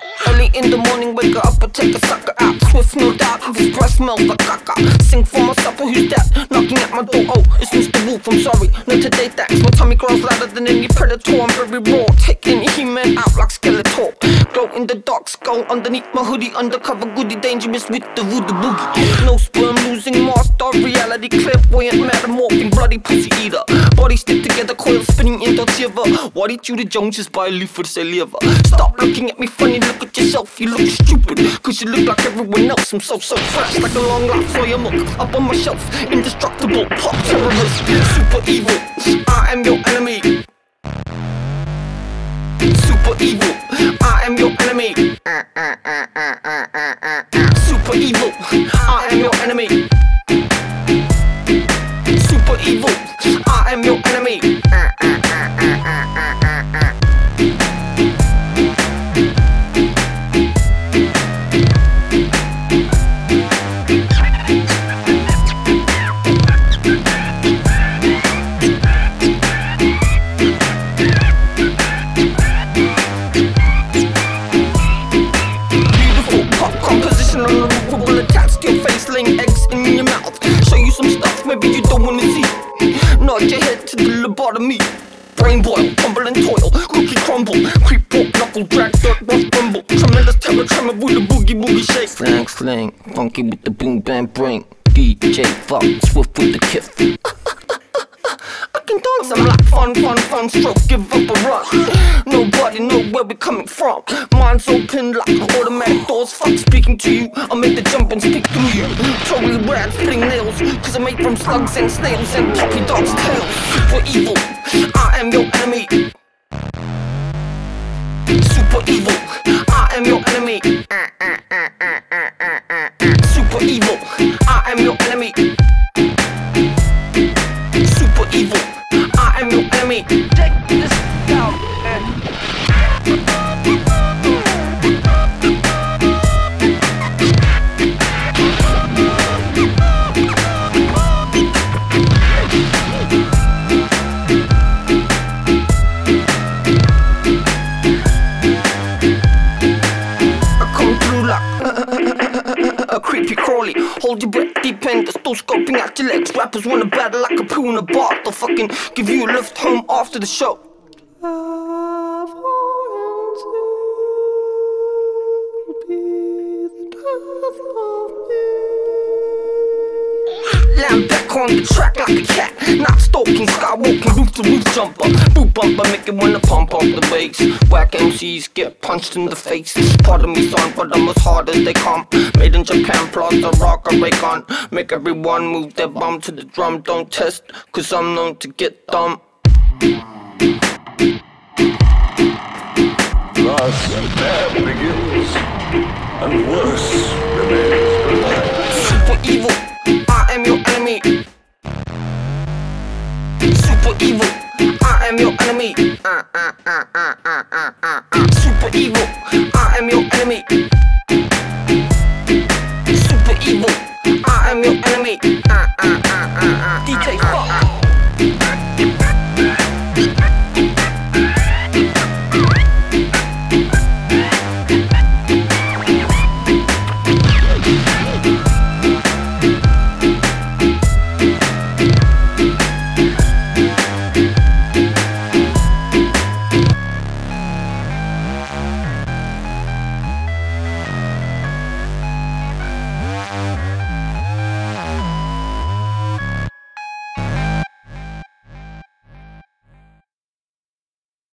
Early in the morning, wake her up and take a sucker out. Swift, no doubt, his breath smells like caca. Sing for my supper, who's that? Knocking at my door, oh, it's Mr. Wolf, I'm sorry, not today, thanks. My tummy growls louder than any predator, I'm very raw. Take any He-Man out like Skeletor. Glow in the dark, skull underneath my hoodie. Undercover goodie, dangerous with the voodoo boogie. No sperm, losing master, reality clairvoyant, metamorphing, bloody pussy eater. Body stick together, coil spinning in Dodge River. Why did you the Jones just buy a leaf for the saliva? Stop looking at me funny, look at yourself, you look stupid. Cause you look like everyone else, I'm so fresh. Like a long life soya milk, up on my shelf. Indestructible, pop terrorist, super evil. I am your enemy. Super evil, I am your enemy. Super evil, I am your enemy. Super evil, I am your enemy. Maybe you don't wanna see. Nod your head to the lobotomy. Brain boil, tumble and toil, cookie crumble. Creep, walk, knuckle, drag, dirt, rough, rumble. Tremendous terror, tremor with a boogie shake. Slang, slang, funky with the boom bam brain. DJ Fuck, swift with the kiff. I can dance, I'm like fun, stroke, give up a rush. Nobody know where we're coming from. Mind's open like automatic doors. Fuck speaking to you, I'll make the jump and speak through you. Totally rad, spitting nails, cause I'm made from slugs and snails and puppy dogs' tails. Super evil, I am your enemy. Super evil, I am your enemy. Super evil, I am your enemy. Super evil, I am your enemy. Check this out, I come through like a creepy crawly. Hold your breath deep in, they're still scoping at your legs. Rappers wanna battle like a poo in a bar. They'll fucking give you a lift home after the show. Lamb back on the track like a cat. Not stalking, skywalking, roof to roof jumper. Boot bumper, make it wanna pump up the bass. Whack MCs get punched in the face. Part of me son, but I'm as hard as they come. Made in Japan, plus the rock I break on. Make everyone move their bum to the drum. Don't test, cause I'm known to get dumb. Thus, bad begins, and worse remains. Super evil, I am your enemy. Super evil, I am your enemy. Super evil, I am your enemy.